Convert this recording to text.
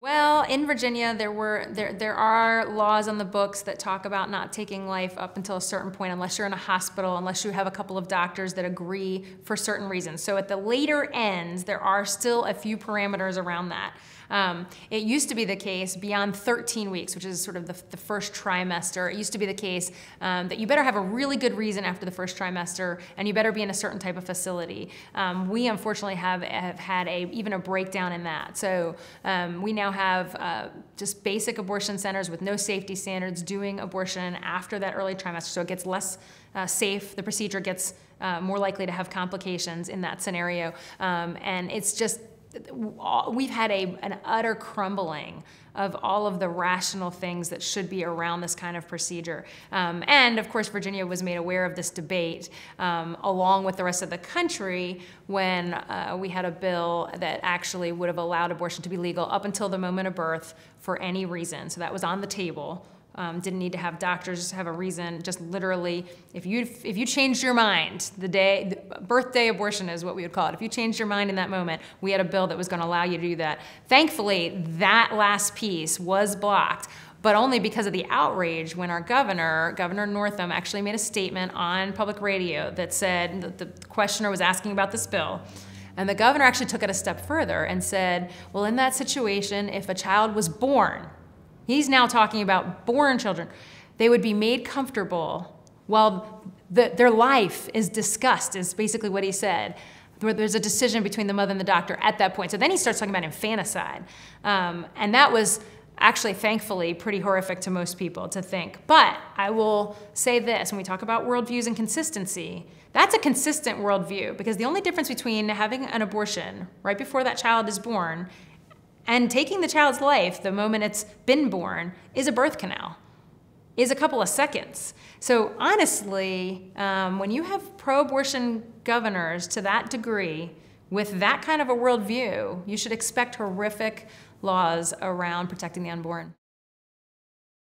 Well, in Virginia, there are laws on the books that talk about not taking life up until a certain point unless you're in a hospital, unless you have a couple of doctors that agree for certain reasons. So at the later ends, there are still a few parameters around that. It used to be the case beyond 13 weeks, which is sort of the first trimester. It used to be the case that you better have a really good reason after the first trimester, and you better be in a certain type of facility. We unfortunately have had even a breakdown in that. So we now have just basic abortion centers with no safety standards doing abortion after that early trimester, so it gets less safe. The procedure gets more likely to have complications in that scenario, and it's just we've had an utter crumbling of all of the rational things that should be around this kind of procedure. And of course, Virginia was made aware of this debate along with the rest of the country when we had a bill that actually would have allowed abortion to be legal up until the moment of birth for any reason. So that was on the table. Didn't need to have doctors have a reason, just literally, if you changed your mind, birthday abortion is what we would call it. If you changed your mind in that moment, we had a bill that was going to allow you to do that. Thankfully, that last piece was blocked, but only because of the outrage when our Governor Northam, actually made a statement on public radio that said, the questioner was asking about this bill, and the governor actually took it a step further and said, well, in that situation, if a child was born, he's now talking about born children, they would be made comfortable while their life is discussed, is basically what he said. There's a decision between the mother and the doctor at that point. So then he starts talking about infanticide. And that was actually, thankfully, pretty horrific to most people to think. But I will say this, when we talk about worldviews and consistency, that's a consistent worldview, because the only difference between having an abortion right before that child is born and taking the child's life the moment it's been born is a birth canal, is a couple of seconds. So honestly, when you have pro-abortion governors to that degree with that kind of a worldview, you should expect horrific laws around protecting the unborn.